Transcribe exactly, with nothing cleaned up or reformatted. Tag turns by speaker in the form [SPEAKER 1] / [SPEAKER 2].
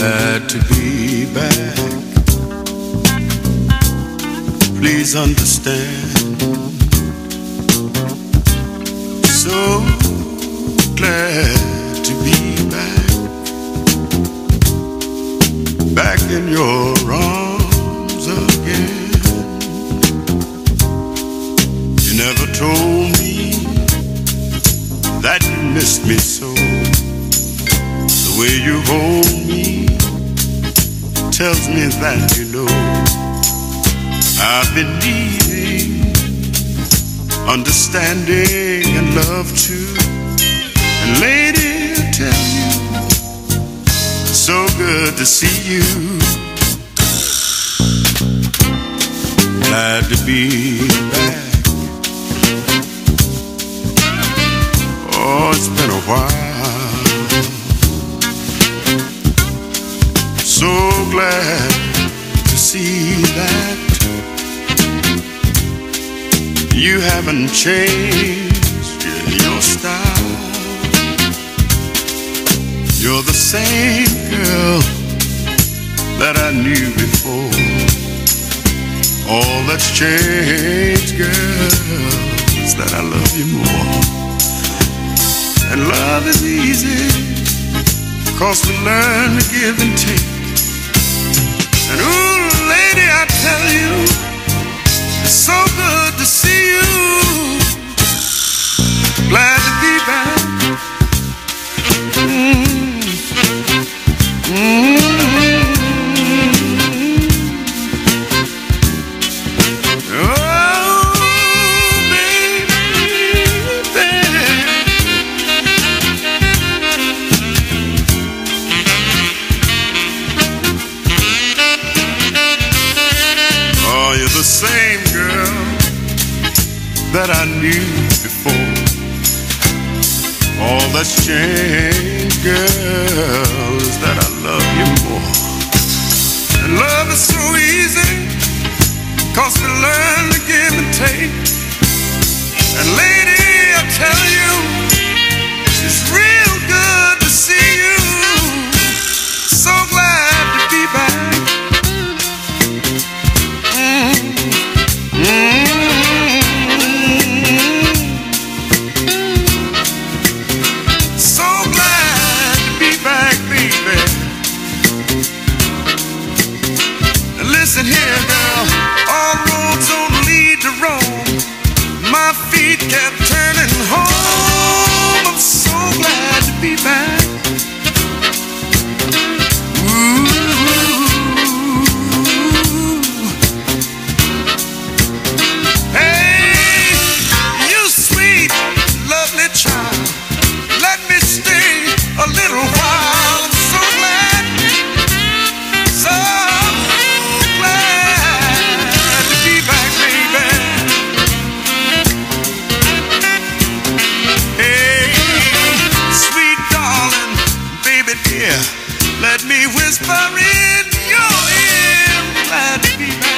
[SPEAKER 1] Glad to be back. Please understand. So glad to be back. Back in your arms again. You never told me that you missed me so. The way you hold me tells me that you know I've been needing understanding and love too. And lady, I tell you, so good to see you. Glad to be back. Oh, it's been a while. So glad to see that you haven't changed your style. You're the same girl that I knew before. All that's changed, girl, is that I love you more. And love is easy, 'cause we learn to give and take. And ooh, lady, I tell you, it's so good to see you. Glad to be back. Mm. Mm. Oh, baby, baby. Oh, you're the same girl that I knew before. All that's changed, girl, is that I love you more. And love is so easy, 'cause we learn to give and take. And lady, I tell you, it's real good to see you. So glad to be back. Mm. Mm. Listen here, girl, all roads don't lead to Rome. My feet kept turning home. I'm so glad to be back. Ooh. Hey, you sweet, lovely child, let me stay a little while. I'm so glad, so let me whisper in your ear. Glad to be back.